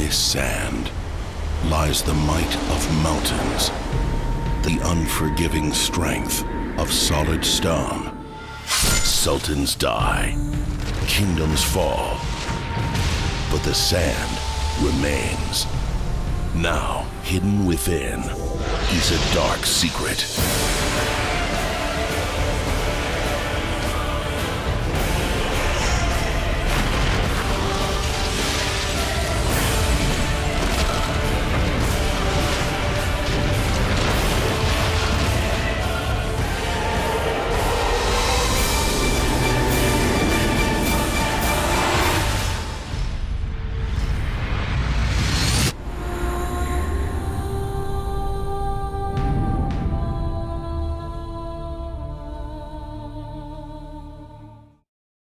this sand lies the might of mountains, the unforgiving strength of solid stone. Sultans die, kingdoms fall, but the sand remains. Now, hidden within is a dark secret.